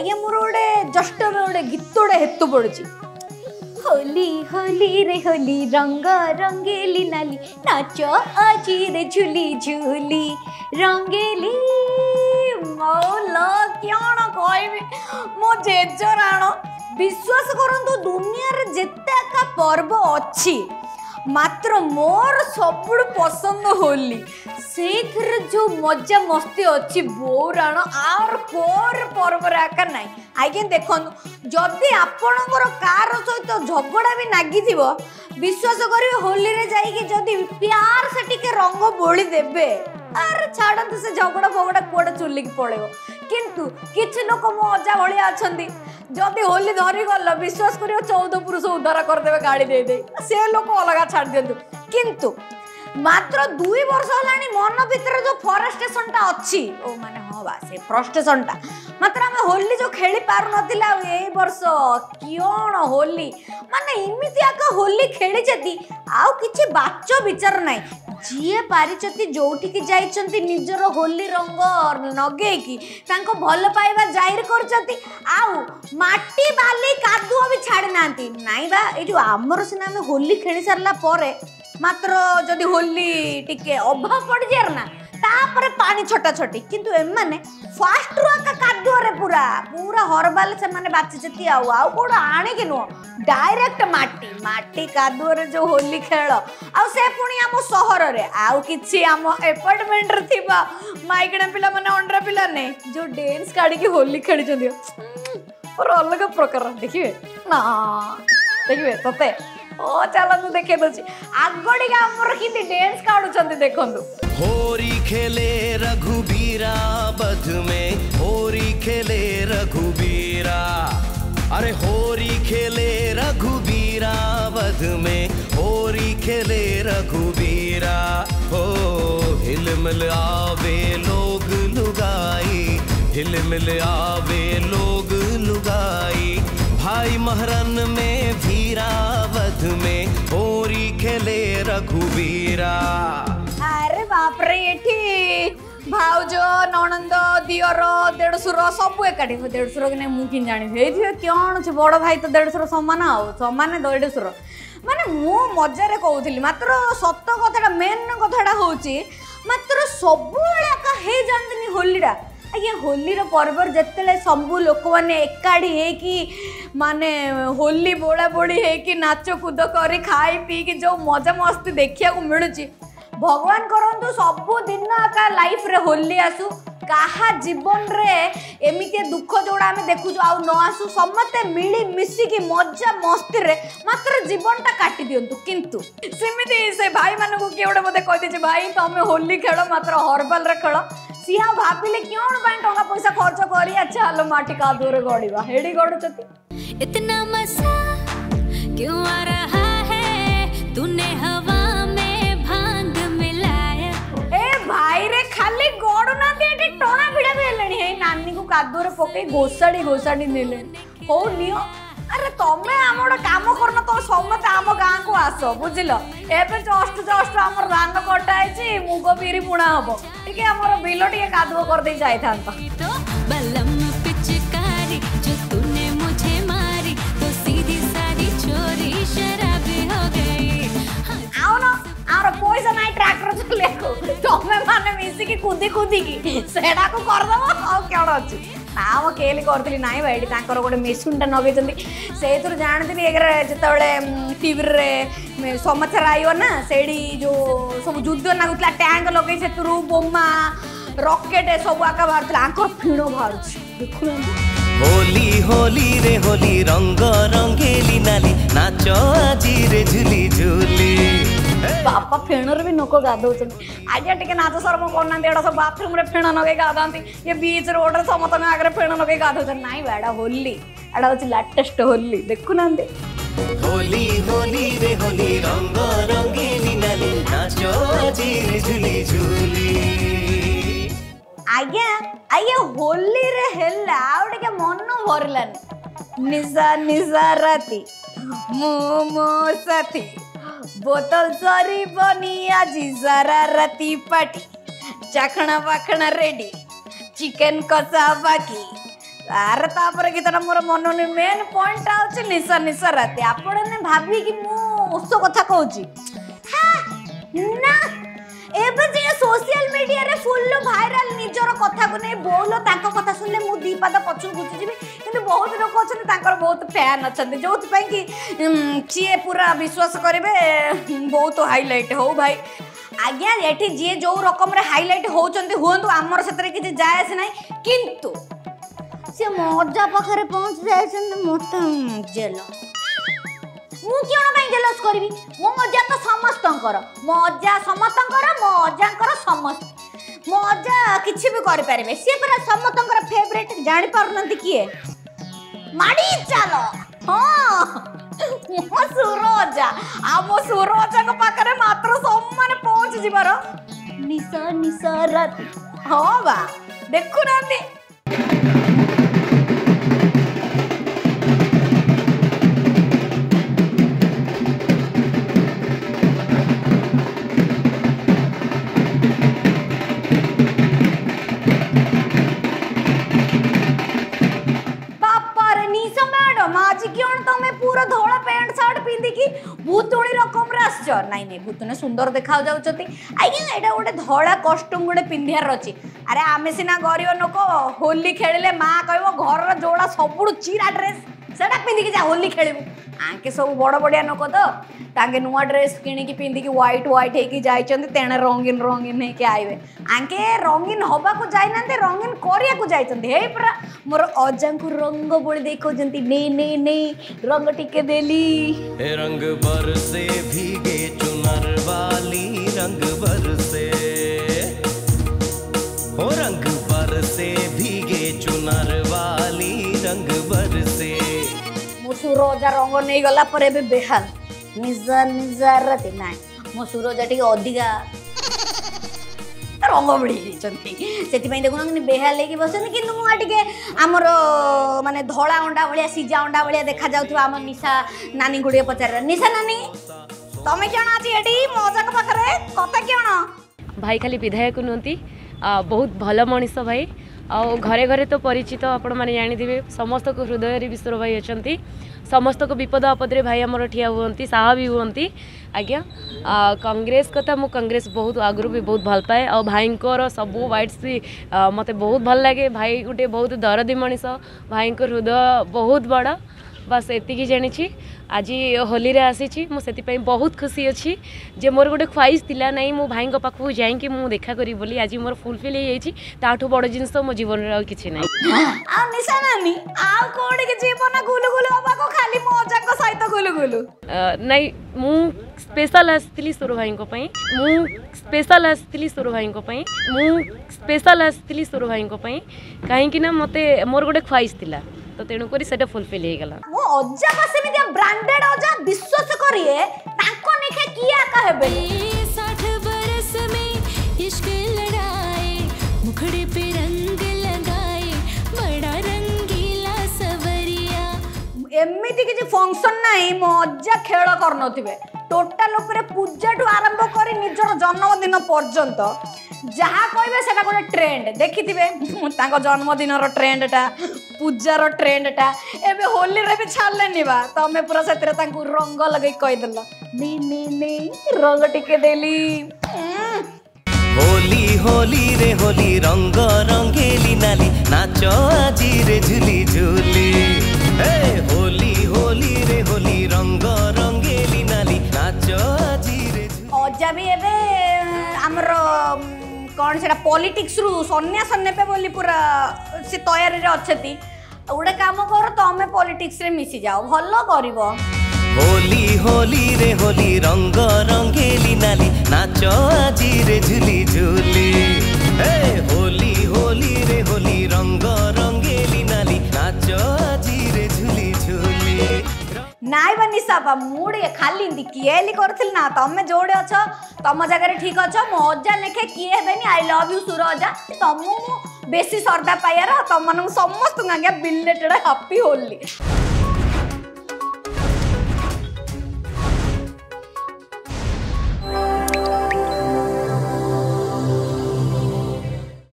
आज्ञा मोर गोटे जस्ट गोटे गीतोड़े हेतु पड़ी होली होली रे होली रंग रंगेली नाली नाच आजी रे झुली झुली रंगेली मौला क्या कहबी मो जेजराण विश्वास करंतु दुनिया रे जेते का पर्व अच्छी मात्र मोर सब पसंद होली से जो मजा मस्ती अच्छी बोराण आर कोर पर्व आका ना आज्ञा देखो जदि आपणकर कार सहित झगड़ा भी नागी विश्वास करेंगे होली रे जाइए जदि प्यार से टिके रंग बोली देबे अरे छाड़ू से झगड़ा फगड़ा कौटे चुलिक पड़ेगा किंतु किसी लोक मो अजा भाया अच्छा जदि होली धरी गल विश्वास कर 14 पुरुष उद्धार करदे गाड़ी दे दे से लोक अलग छाड़ दिंतु किंतु मात्र 2 वर्ष होलानी मन भितर जो फॉरेस्टेशन टा अच्छी ओ माने हां बा से फ्रस्ट्रेशन टा मात्र हम होली जो खेली पार नथिला ए वर्ष कियोण होली माने इमिति आका होली खेली जति आउ किछि बाचो विचार नै जीए पारिचती जोठी की जाइचंती निजर होली रंग नगे की तांको भल पाइबा जाहिर करचंती आउ माटी बाली कादुओ भी छाड़ी नांती नाई बा ए जो हमर सिना में होली खेली सरला परे मात्र जदि होली टिके अभाव पड़ जाए ना तापर पानी छोटा छोटी किंतु एमाने फास्ट रो कादुओ रे पूरा पूरा हरबाल से माने बाची आउ आउ कोड आणे के नो डायरेक्ट माटी माटी कादुओ रे जो होली खेल आउ से पुणी हम शहर रे आउ किछि हम अपार्टमेंट रे थिबा माइकणा पिला माने अंडरा पिला ने जो डांस काढी के होली खेली जंदी और अलग प्रकार देखिबे ना देखिबे तते ओ चलनु देखे दछि आगडी का हमर किति डांस काढुछंती देखंतु होरी खेले रघुबीरा बध में होरी खेले रघुबीरा अरे होरी खेले रघुबीरा बध में होरी खेले रघुबीरा हो हिलमिल आवे लोग लुगाई हिलमिल आवे लोग लुगाई भाई महरन में भीरा वध में होरी खेले रघुबीरा अरे बाप रे एठी भाउज ननंद दियर देढ़सुर सब एकाठी देढ़सुर कि मु कि जानी कौन से बड़ भाई तो देढ़सुर समान आओ समान देढ़सुर माने मु मजारे कहूली मात्र सत कथा मेन कथा होची मात्र सब हे जानते होलीटा आज्ञा होलीर पर्व जिते सबू लोक मैंने एकाठी माने होली बोड़ा बोड़ी है नाच कूद कर खाई पी कि जो मजा मस्ती देखा मिलूँ भगवान करंतु सबु दिन का लाइफ रे होली आसु कहा जीवन रे एमिते दुख जोड़ा आम देखु आउ न आसु समते मिली मिसिकी मजा मस्ती रे मात्र जीवन टा काटी दियंतु किंतु सेमिति से भाई मानू किए गोटे मते कहते भाई तमे होली खेल मात्र हर्बल रे खेल सिया भाबिले क्यों टंका पैसा खर्च करी अच्छा हलो माटी कादुओ रे गड़ीबा हेडी गड़ुचती इतना मजा क्यों आ रहा है तूने हवा में भांग मिलाया ए भाई रे खाली गड़ु ना दे टोना भिड़ा भी हेलणी है नानी को कादुओ रे पके घोसाड़ी घोसाड़ी नेले हो नियो अरे तमे आमोड काम करन तो समते आम गाँ को आस बुझिल एबे जस्ट जस्ट हमर धान कटा है मुग बिरी बुणा हबो ठीक है हमर बिल टिके कादुओ कर दे जाय थांता तो बलम पिचकारी जो तूने मुझे मारी तो सीधी सारी चोरी शराबी हो गई आओ ना आर पैसा नाइ ट्रैक्टर चले को तमे माने मिसी की कूदी कूदी की सेडा को कर दबो आ केड़ अछि नाम केली करतली नाइ भाई तांकर गोटे मेसिन टा नगे जंदी से थुर जानतनी एगरे जतबेले टीवी रे समाचार आइयो ना सेडी जो सब युद्ध नागुतला टैंक लगे से तुरु बोमा रॉकेट सब आका बाहरतला आंकर फिणो बाहरछ देखु होली होली रे होली रंग रंगेली नाली नाचो आजी रे झुली झुली बापा फेणर भी नको गाधौछन आज्ञा टिके नाच शर्म करना एड़ा सब बाथरूम रे फेण नगे गाधांती ये बीच रोड रे समतन आगरे फेण नगे गाधौछन नाइ बेड़ा होली एड़ा होची लेटेस्ट होली देखु नांदे होली होली रे होली रंग रंगेली नाली नाचो आजी रे झुली झुली आज्ञा आज्ञा होली रे हेला आउ टिके मन भरलानी निशा निशा राती मो मो साथी बोतल सरी बनी आजी सारा राती पार्टी चाखना पाखना रेडी चिकन कसा बाकी तार तापर गीतटा मोर मन मेन पॉइंट आउची निशा निशा राती आपण ने भाबी कि मु उस कथा कहूची ना एबे जे सोशल मीडिया रे फुल भाइराल निजर कथा को नै बोलो ताको कथा सुनले मु दी पाद पछु गुची जिबी किंतु बहुत लोक अछन ताकर बहुत फैन अछन जोत पई कि चिए पूरा विश्वास करिवे बहुत हाईलाइट हो भाई आज्ञा एठी जे जो रकम रे हाईलाइट होचंती हुंतु हमर सतरे कि जायस नै किंतु से मजा पाखरे पहुंच जायछन मत जेल मु क्यों ना जेलस करबी मो मजा तो समस्तंकर मजा समस्तंकर मजांकर समस्त मजा किछि भी करि पारिबे से पूरा समस्तंकर फेवरेट जानि पारनंती किए माडी चलो हां मो सुरोजा आ मो सुरोजा को पाखरे मात्र सम्मान पहुंच जिबार निशा निशा रात हां बा देखु नांती धोला पैंट शर्ट पिंदी की भूतुणी रकम रास नाई नहीं भूतुणी सुंदर देखा जाउछती आज्ञा एटा गोटे धोला कॉस्ट्यूम गोटे पिंधियार अछि अरे आमे सिना गरीब लोक होली खेलिले मां कहबो घर जोड़ा सबुडु चीरा ड्रेस सेटा पिंदी की जा होली खेलिबु आंके सब बड़ बड़िया लोक तो तांके नुआ ड्रेस किणी की पिंदी की व्हाइट व्हाइट हे की जाइचंती तेणे रंगीन रंगीन हे के आइबे आंके रंगीन होबा को जाय नंते रंगीन कोरिया को जाइचंती हे पूरा मोर अजां को रंग बोली देखो जंती ने ने ने रंग टिके देली रंग बरसे भीगे चुनर वाली रंग बरसे ओ रंग बरसे भीगे चुनर वाली रंग बरसे मो सुरोजा रंग नहीं गला पर एबे बेहाल निजा निजा रति नाय मो सुरोजा टिके अधिका रंग बड़ी चंती सेति पई देखुन कि बेहाल लेके बसन कि नु टिके हमर माने धोळा अंडा भलिया सीजा अंडा भलिया देखा जाउथबा हमर निशा नानी गुडिया पचार निशा नानी तमे केना अछि एडी मजा के पाखरे कथा केना भाई खाली विधायक नुंती बहुत भल मनीष भाई आ घरे घरे तो परिचित आपण माने जानिथिबे समस्त को हृदय रे विश्वर भाई अछंती समस्त को विपद आपदरे भाई हमर ठिया हुअंती साहा भी हुअंती आज्ञा कांग्रेस कथा मु कांग्रेस बहुत आगु भी बहुत भल पाए और भाईंकर सबू वाइट्स भी मते बहुत भल लगे भाई गुटे बहुत दरदी मनीष भाईंकर हृदय बहुत बड़ा बस एतिकी जानी आज होली रे आसी मुझे बहुत खुशी अच्छी जे मोर गोटे ख्वाइश थिला नहीं मो भाई पाखक जाइए मुझे देखा करी बोली आज मोर फुलफिल हो बड़ जिनस मो जीवन रे किछि नै आ निशा नानी आ कोडी के जीवन गुलु गुलु बाबा को खाली मजा को सहित गुलु गुलु नहीं मु स्पेशल आस्तिली सुर भाई को पई मु स्पेशल आस्तिली सुर भाई को पई मु स्पेशल आस्तिली सुर भाई को पई काहे कि ना मते मोर गोटे ख्वाइश थिला तो तेणु करी सेटा फुलफिल हे गला मो अज्जा पासे में ब्रांडेड अज्जा विश्वास करिए ताको नेखे किया कहबे 60 बरस में इश्क लड़ाए मुखड़े पे रंग लगाए बड़ा रंगीला सवरिया एमिति कि फंक्शन नाही मो अज्जा खेल करनथिबे टोटल ऊपर पूजा ठु आरंभ करी निजर जन्मदिन पर्यंत जहाँ कहबे सेटा गोटे ट्रेंड देखिथिबे तांको जन्मदिन रो ट्रेंडटा पूजार ट्रेंडटा एबे होली रे भी छाड़लेनी बा तमे पूरा सेतरे तांको रंग लगै कहि देला नी नी नी रंग टिके देली होली होली रे होली रंग रंगेली नाली नाचो आजी रे झुली झुली होली होली रे होली रंग रंगेली नाली नाचो आजी रे अज्जा भी एबे हमरो कौन से पॉलिटिक्स रु सन्यास नेबे बोली पूरा से तैयारी रे अछती गोटे काम कर तमे पॉलिटिक्स रे मिसी जाओ भलो करिवो होली होली रे होली रंग रंगेली नाली नाचो आजी रे झुली झुली होली होली रे होली रंग रंगेली नाली नाचो आजी रे झुली झुली नाई बनी साबा मुड़े खाली किएली करथिल ना तमे जोड़े अछ तम जगह ठीक अछ मजा लेखे किए हेबेनी आई लव यू सुरजा तमु बेसी सरदा पायर तम समस्त बिलेटेड हैप्पी होली।